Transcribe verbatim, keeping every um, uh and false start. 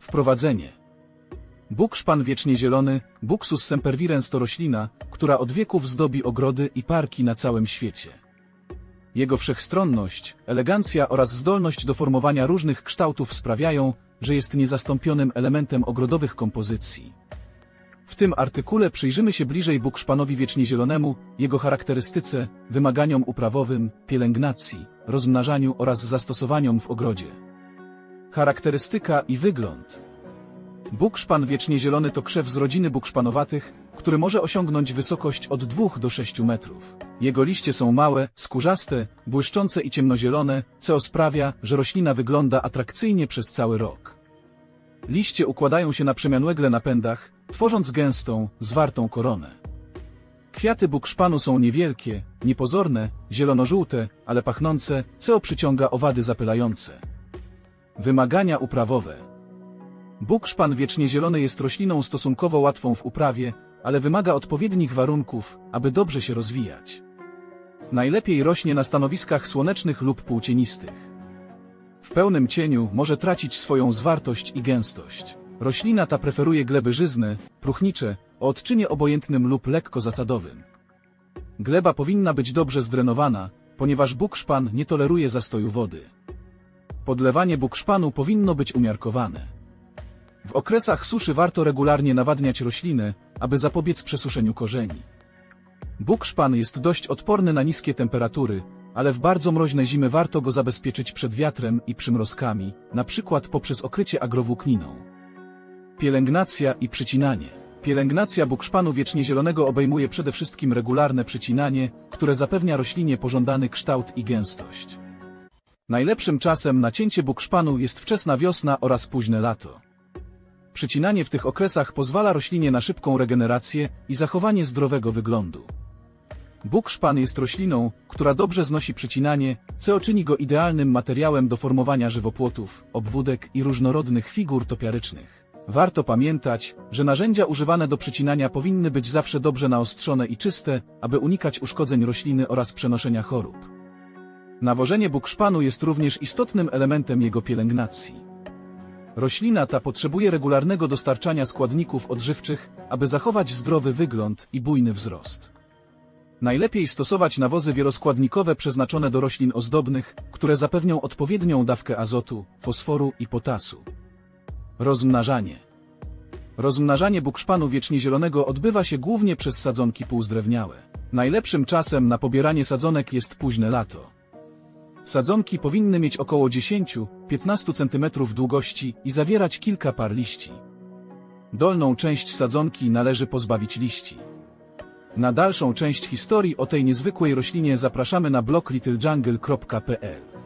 Wprowadzenie. Bukszpan wiecznie zielony, Buxus sempervirens to roślina, która od wieków zdobi ogrody i parki na całym świecie. Jego wszechstronność, elegancja oraz zdolność do formowania różnych kształtów sprawiają, że jest niezastąpionym elementem ogrodowych kompozycji. W tym artykule przyjrzymy się bliżej bukszpanowi wiecznie zielonemu, jego charakterystyce, wymaganiom uprawowym, pielęgnacji, rozmnażaniu oraz zastosowaniom w ogrodzie. Charakterystyka i wygląd. Bukszpan wiecznie zielony to krzew z rodziny bukszpanowatych, który może osiągnąć wysokość od dwóch do sześciu metrów. Jego liście są małe, skórzaste, błyszczące i ciemnozielone, co sprawia, że roślina wygląda atrakcyjnie przez cały rok. Liście układają się na przemianłegle na pędach, tworząc gęstą, zwartą koronę. Kwiaty bukszpanu są niewielkie, niepozorne, zielono-żółte, ale pachnące, co przyciąga owady zapylające. Wymagania uprawowe. Bukszpan wiecznie zielony jest rośliną stosunkowo łatwą w uprawie, ale wymaga odpowiednich warunków, aby dobrze się rozwijać. Najlepiej rośnie na stanowiskach słonecznych lub półcienistych. W pełnym cieniu może tracić swoją zwartość i gęstość. Roślina ta preferuje gleby żyzne, próchnicze, o odczynie obojętnym lub lekko zasadowym. Gleba powinna być dobrze zdrenowana, ponieważ bukszpan nie toleruje zastoju wody. Podlewanie bukszpanu powinno być umiarkowane. W okresach suszy warto regularnie nawadniać roślinę, aby zapobiec przesuszeniu korzeni. Bukszpan jest dość odporny na niskie temperatury, ale w bardzo mroźne zimy warto go zabezpieczyć przed wiatrem i przymrozkami, na przykład poprzez okrycie agrowłókniną. Pielęgnacja i przycinanie. Pielęgnacja bukszpanu wiecznie zielonego obejmuje przede wszystkim regularne przycinanie, które zapewnia roślinie pożądany kształt i gęstość. Najlepszym czasem na cięcie bukszpanu jest wczesna wiosna oraz późne lato. Przycinanie w tych okresach pozwala roślinie na szybką regenerację i zachowanie zdrowego wyglądu. Bukszpan jest rośliną, która dobrze znosi przycinanie, co czyni go idealnym materiałem do formowania żywopłotów, obwódek i różnorodnych figur topiarycznych. Warto pamiętać, że narzędzia używane do przycinania powinny być zawsze dobrze naostrzone i czyste, aby unikać uszkodzeń rośliny oraz przenoszenia chorób. Nawożenie bukszpanu jest również istotnym elementem jego pielęgnacji. Roślina ta potrzebuje regularnego dostarczania składników odżywczych, aby zachować zdrowy wygląd i bujny wzrost. Najlepiej stosować nawozy wieloskładnikowe przeznaczone do roślin ozdobnych, które zapewnią odpowiednią dawkę azotu, fosforu i potasu. Rozmnażanie. Rozmnażanie bukszpanu wiecznie zielonego odbywa się głównie przez sadzonki półzdrewniałe. Najlepszym czasem na pobieranie sadzonek jest późne lato. Sadzonki powinny mieć około dziesięć do piętnastu centymetrów długości i zawierać kilka par liści. Dolną część sadzonki należy pozbawić liści. Na dalszą część historii o tej niezwykłej roślinie zapraszamy na blog little jungle kropka p l.